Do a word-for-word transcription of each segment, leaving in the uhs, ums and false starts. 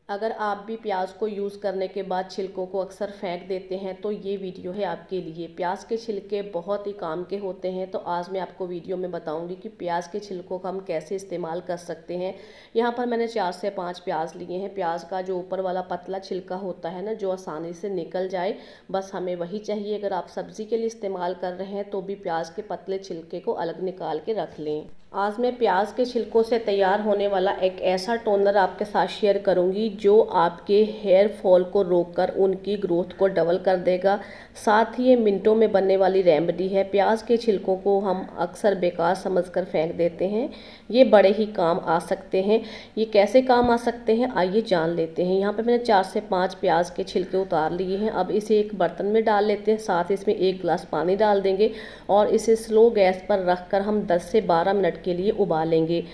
अगर आप भी प्याज को यूज़ करने के बाद छिलकों को अक्सर फेंक देते हैं तो ये वीडियो है आपके लिए। प्याज के छिलके बहुत ही काम के होते हैं, तो आज मैं आपको वीडियो में बताऊंगी कि प्याज के छिलकों का हम कैसे इस्तेमाल कर सकते हैं। यहाँ पर मैंने चार से पाँच प्याज लिए हैं। प्याज का जो ऊपर वाला पतला छिलका होता है ना, जो आसानी से निकल जाए, बस हमें वही चाहिए। अगर आप सब्ज़ी के लिए इस्तेमाल कर रहे हैं तो भी प्याज के पतले छिलके को अलग निकाल के रख लें। आज मैं प्याज के छिलकों से तैयार होने वाला एक ऐसा टोनर आपके साथ शेयर करूंगी जो आपके हेयर फॉल को रोककर उनकी ग्रोथ को डबल कर देगा। साथ ही ये मिनटों में बनने वाली रेमेडी है। प्याज के छिलकों को हम अक्सर बेकार समझकर फेंक देते हैं, ये बड़े ही काम आ सकते हैं। ये कैसे काम आ सकते हैं आइए जान लेते हैं। यहाँ पे मैंने चार से पाँच प्याज के छिलके उतार लिए हैं। अब इसे एक बर्तन में डाल लेते हैं, साथ ही इसमें एक गिलास पानी डाल देंगे और इसे स्लो गैस पर रखकर हम दस से बारह मिनट के लिए उबालेंगे।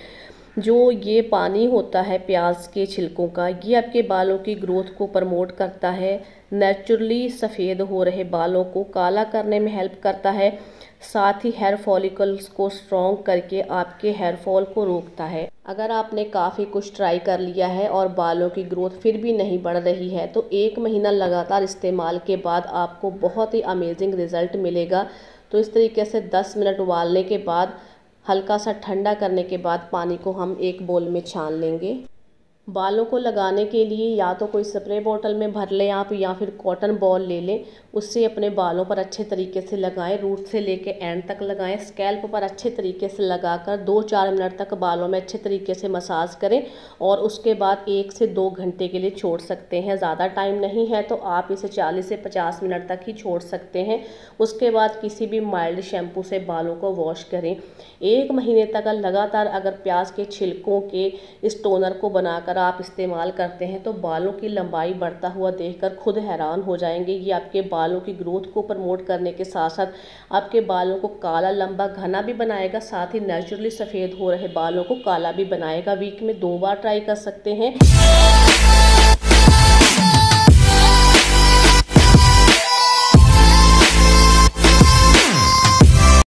जो ये पानी होता है प्याज के छिलकों का, ये आपके बालों की ग्रोथ को प्रमोट करता है, नेचुरली सफ़ेद हो रहे बालों को काला करने में हेल्प करता है, साथ ही हेयर फॉलिकल्स को स्ट्रॉन्ग करके आपके हेयर फॉल को रोकता है। अगर आपने काफ़ी कुछ ट्राई कर लिया है और बालों की ग्रोथ फिर भी नहीं बढ़ रही है तो एक महीना लगातार इस्तेमाल के बाद आपको बहुत ही अमेजिंग रिज़ल्ट मिलेगा। तो इस तरीके से दस मिनट उबालने के बाद हल्का सा ठंडा करने के बाद पानी को हम एक बोल में छान लेंगे। बालों को लगाने के लिए या तो कोई स्प्रे बोतल में भर लें आप, या फिर कॉटन बॉल ले लें, उससे अपने बालों पर अच्छे तरीके से लगाएं। रूट से लेके एंड तक लगाएं। स्कैल्प पर अच्छे तरीके से लगाकर दो चार मिनट तक बालों में अच्छे तरीके से मसाज करें और उसके बाद एक से दो घंटे के लिए छोड़ सकते हैं। ज़्यादा टाइम नहीं है तो आप इसे चालीस से पचास मिनट तक ही छोड़ सकते हैं। उसके बाद किसी भी माइल्ड शैम्पू से बालों को वॉश करें। एक महीने तक लगातार अगर प्याज के छिलकों के इस टोनर को बनाकर आप इस्तेमाल करते हैं तो बालों की लंबाई बढ़ता हुआ देखकर खुद हैरान हो जाएंगे। ये आपके बालों की ग्रोथ को प्रमोट करने के साथ साथ आपके बालों को काला लंबा घना भी बनाएगा, साथ ही नेचुरली सफ़ेद हो रहे बालों को काला भी बनाएगा। वीक में दो बार ट्राई कर सकते हैं।